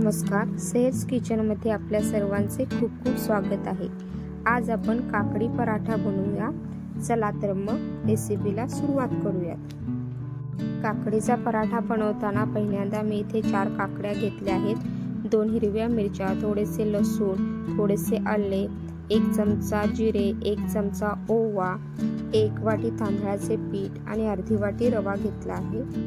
नमस्कार, सेहर्स किचनमध्ये आपल्या सर्वांचे खूप खूप स्वागत आहे। आज आपण काकडी पराठा बनवूया। चला तर मग रेसिपीला सुरुवात करूयात। काकडीचा पराठा बनवताना पहिल्यांदा मी इथे 4 काकड्या घेतल्या आहेत, 2 हिरव्या मिरच्या, थोडेसे लसूण, थोडेसे आले, 1 चमचा जिरे, 1 चमचा ओवा, 1 वाटी तांदळाचे पीठ आणि अर्धी वाटी रवा घेतला आहे।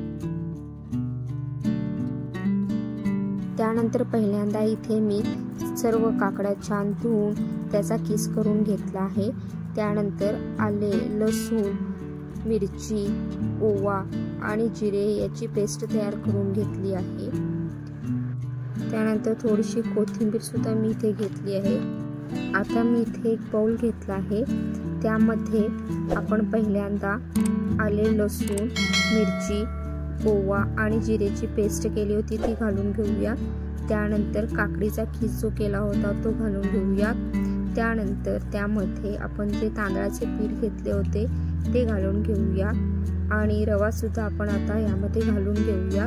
त्यानंतर पहिल्यांदा इथे मी सर्व काकड्या छान धुवून त्याचा किस करून घेतला आहे। त्यानंतर आले, लसूण, मिरची, ओवा आणि जिरे याची पेस्ट तयार करून घेतली आहे। त्यानंतर थोडीशी कोथिंबीर सुद्धा मी इथे घेतली आहे। आता मी इथे एक बाउल घेतला आहे, त्यामध्ये आपण पहिल्यांदा आले, लसूण, मिरची, ओवा आणि जिरेची पेस्ट केली होती ती घालून घेऊया। त्यानंतर काकडीचा खीस जो केला होता तो घालून घेऊया। त्यानंतर त्यामध्ये आपण जे तांदळाचे पीठ घेतले होते ते घालून घेऊया आणि रवा सुद्धा आपण आता यामध्ये घालून घेऊया।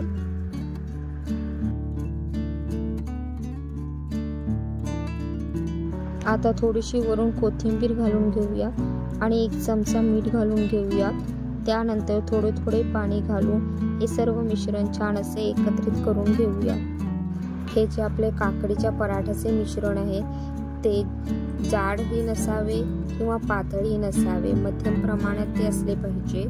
आता थोडीशी वरून कोथिंबीर घालून घेऊया आणि 1 चमचा मीठ घालून घेऊया। त्यानंतर थोडे थोडे पाणी घालून हे सर्व मिश्रण छान असे एकत्रित करून घेऊया। हे जे आपले काकडीच्या पराठ्याचे मिश्रण आहे ते जाडही नसावे किंवा पातळही नसावे, मध्यम प्रमाणात ते असले पाहिजे।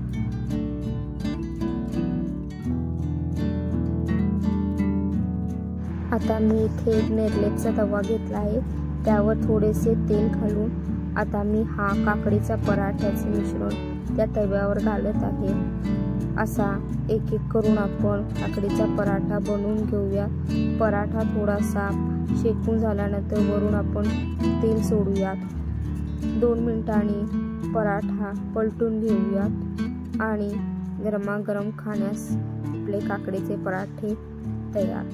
आता मी इथे एक नेरलेपचा तवा घेतला आहे, त्यावर थोडेसे तेल घालून आता मी हा काकडीचा पराठ्याचे मिश्रण त्या तव्यावर घालत आहे। असा एक एक करून आपण काकडीचा पराठा बनवून घेऊया। पराठा थोडासा शेकून झाल्यानंतर वरून आपण तेल सोडूयात। 2 मिनिटांनी पराठा पलटून घेऊयात आणि गरमागरम खाण्यास आपले काकडीचे पराठे तयार।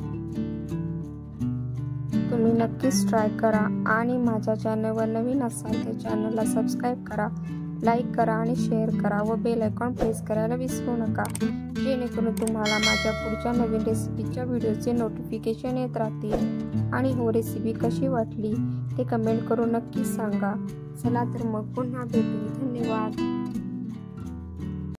तुम्ही नक्कीच ट्राय करा आणि माझ्या चॅनलवर नवीन असाल तर चॅनलला सबस्क्राइब करा, लाईक करा आणि शेअर करा व बेल आयकॉन प्रेस करायला विसरू नका, जेणेकरून तुम्हाला माझ्या पुढच्या नवीन रेसिपीच्या व्हिडिओचे नोटिफिकेशन येत राहतील। आणि हो रेसिपी कशी वाटली ते कमेंट करून नक्की सांगा। चला तर मग पुन्हा भेटू। धन्यवाद।